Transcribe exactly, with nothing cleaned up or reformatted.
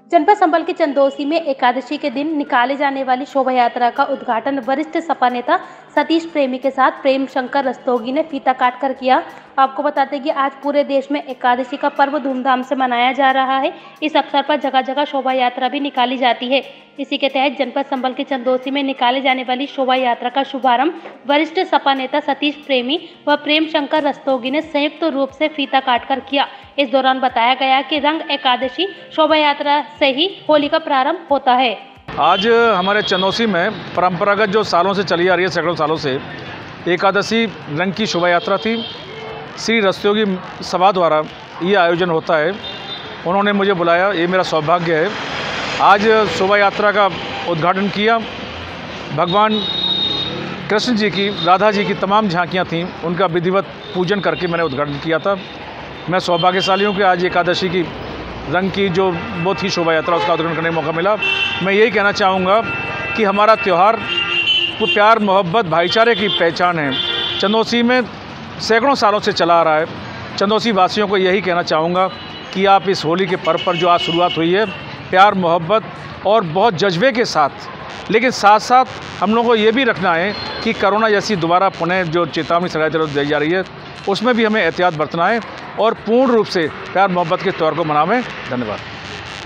जनपद संबल के चंदौसी में एकादशी के दिन निकाले जाने वाली शोभा यात्रा का उद्घाटन वरिष्ठ सपा नेता सतीश प्रेमी के साथ प्रेम शंकर रस्तोगी ने फीता काट कर किया। आपको बताते हैं कि आज पूरे देश में एकादशी का पर्व धूमधाम से मनाया जा रहा है। इस अवसर पर जगह जगह शोभा यात्रा भी निकाली जाती है। इसी के तहत जनपद संबल के चंदौसी में निकाले जाने वाली शोभा यात्रा का शुभारंभ वरिष्ठ सपा नेता सतीश प्रेमी व प्रेम शंकर रस्तोगी ने संयुक्त रूप से फीता काटकर किया। इस दौरान बताया गया कि रंग एकादशी शोभा यात्रा से ही होली का प्रारंभ होता है। आज हमारे चंदौसी में परंपरागत जो सालों से चली आ रही है, सैकड़ों सालों से एकादशी रंग की शोभा यात्रा थी। श्री रस्तोगी सभा द्वारा ये आयोजन होता है। उन्होंने मुझे बुलाया, ये मेरा सौभाग्य है। आज शोभा यात्रा का उद्घाटन किया। भगवान कृष्ण जी की, राधा जी की तमाम झांकियाँ थीं, उनका विधिवत पूजन करके मैंने उद्घाटन किया था। मैं सौभाग्यशाली हूँ कि आज एकादशी की रंग की जो वो थी शोभा यात्रा, उसका उद्घाटन करने का मौका मिला। मैं यही कहना चाहूँगा कि हमारा त्यौहार वो प्यार, मोहब्बत, भाईचारे की पहचान है। चंदौसी में सैकड़ों सालों से चला आ रहा है। चंदौसी वासियों को यही कहना चाहूँगा कि आप इस होली के पर्व पर जो आज शुरुआत हुई है, प्यार, मोहब्बत और बहुत जज्बे के साथ, लेकिन साथ साथ हम लोगों को ये भी रखना है कि कोरोना जैसी दोबारा पुनः जो चेतावनी सरकारी तरफ दी जा रही है, उसमें भी हमें एहतियात बरतना है और पूर्ण रूप से प्यार मोहब्बत के त्यौहार को मनावें। धन्यवाद।